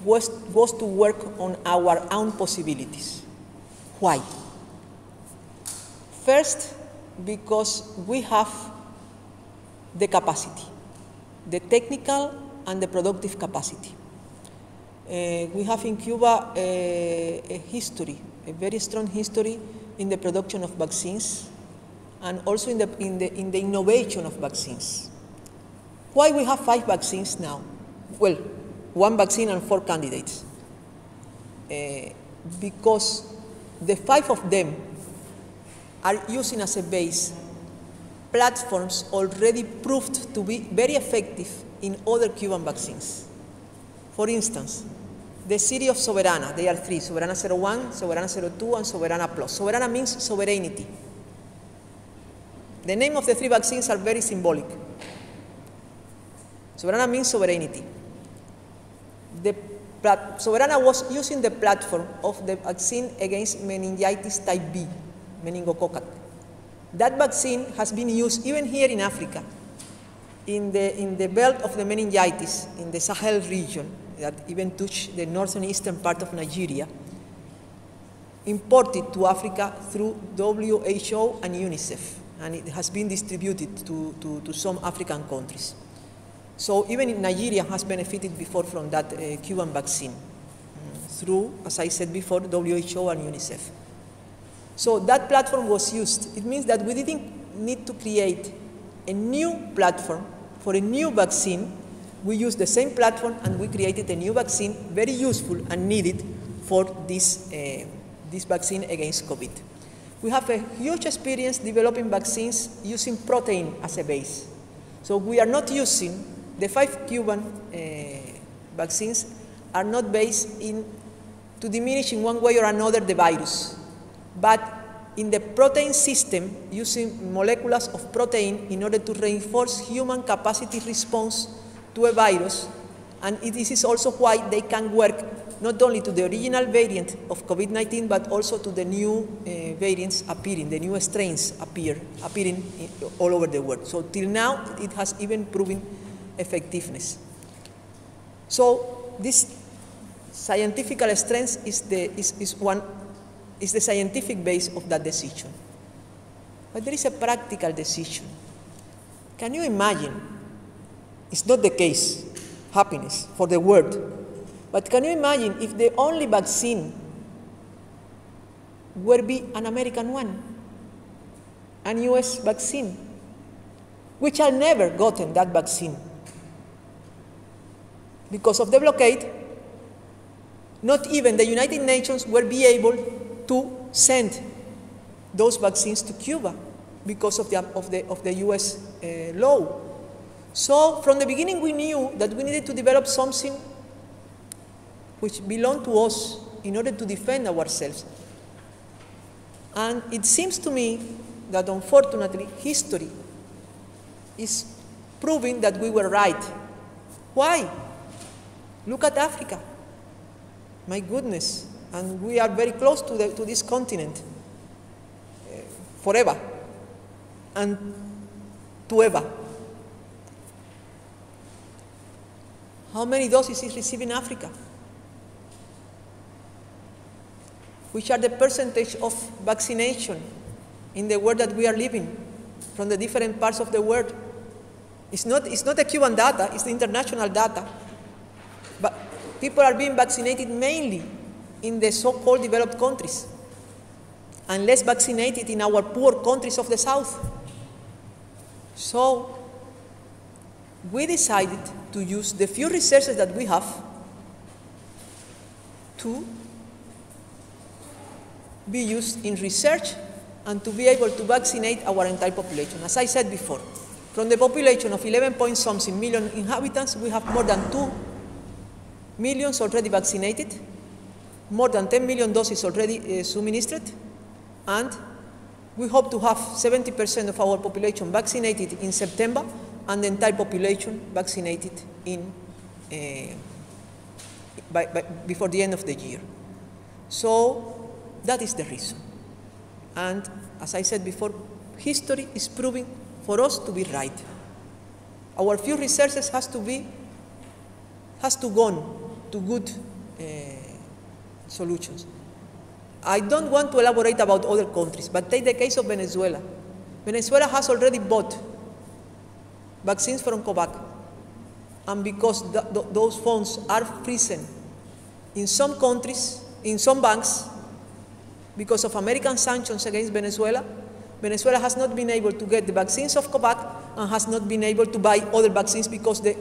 was to work on our own possibilities. Why? First, because we have the capacity, the technical and the productive capacity. We have in Cuba a history, a very strong history in the production of vaccines and also in the innovation of vaccines. Why we have 5 vaccines now? Well, 1 vaccine and 4 candidates. Because the 5 of them are using as a base platforms already proved to be very effective in other Cuban vaccines. For instance, the series of Soberana, they are 3, Soberana 01, Soberana 02, and Soberana Plus. Soberana means sovereignty. The name of the 3 vaccines are very symbolic. Soberana means sovereignty. Soberana was using the platform of the vaccine against meningitis type B, meningococcal. That vaccine has been used even here in Africa, in the belt of the meningitis, in the Sahel region, that even touched the northern eastern part of Nigeria, imported to Africa through WHO and UNICEF, and it has been distributed to some African countries. So even Nigeria has benefited before from that Cuban vaccine through, as I said before, WHO and UNICEF. So that platform was used. It means that we didn't need to create a new platform for a new vaccine. We used the same platform and we created a new vaccine, very useful and needed for this vaccine against COVID. We have a huge experience developing vaccines using protein as a base. So we are not using, the 5 Cuban vaccines are not based to diminish in one way or another the virus, but in the protein system using molecules of protein in order to reinforce human capacity response to a virus, and this is also why they can work not only to the original variant of COVID-19, but also to the new variants appearing, the new strains appearing all over the world. So till now, it has even proven effectiveness. So this scientific strength is the scientific base of that decision. But there is a practical decision. Can you imagine? It's not the case, happiness for the world. But can you imagine if the only vaccine would be an American one, an US vaccine, which had never gotten that vaccine? Because of the blockade, not even the United Nations will be able to send those vaccines to Cuba because of the US law. So from the beginning we knew that we needed to develop something which belonged to us in order to defend ourselves. And it seems to me that unfortunately history is proving that we were right. Why? Look at Africa. My goodness. And we are very close to this continent forever and to ever. How many doses is receiving Africa? Which are the percentage of vaccination in the world that we are living from the different parts of the world? It's not the Cuban data, it's the international data. But people are being vaccinated mainly in the so-called developed countries and less vaccinated in our poor countries of the South. So we decided to use the few resources that we have to be used in research and to be able to vaccinate our entire population. As I said before, from the population of 11-point-something million inhabitants, we have more than 2 million already vaccinated, more than 10 million doses already administered, and we hope to have 70% of our population vaccinated in September and the entire population vaccinated before the end of the year. So that is the reason. And as I said before, history is proving for us to be right. Our few researches has to go on to good solutions. I don't want to elaborate about other countries, but take the case of Venezuela. Venezuela has already bought vaccines from COVAX, and because those funds are frozen in some countries, in some banks, because of American sanctions against Venezuela, Venezuela has not been able to get the vaccines of COVAX and has not been able to buy other vaccines because the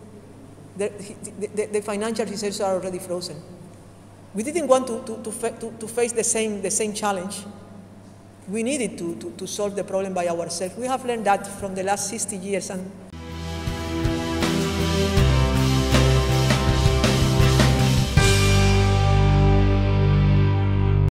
financial reserves are already frozen. We didn't want to face the same challenge. We needed to solve the problem by ourselves. We have learned that from the last 60 years, and